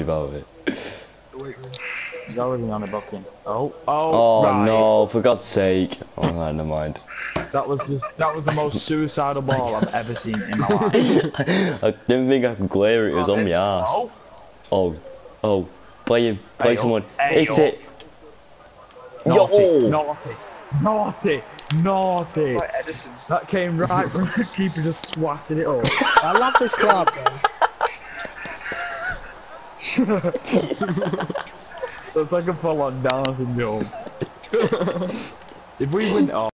about it. He's already on a booking. Oh, Oh right. no, for God's sake. Oh, right, never mind. That was the most suicidal ball I've ever seen in my life. I didn't think I could glare it, it was on my ass. Oh, play someone. Hit it. Naughty, Yo! naughty. Like Edison. That came right from the keeper just swatted it up. I love this club, man. That's like a full-on dancing job. If we win,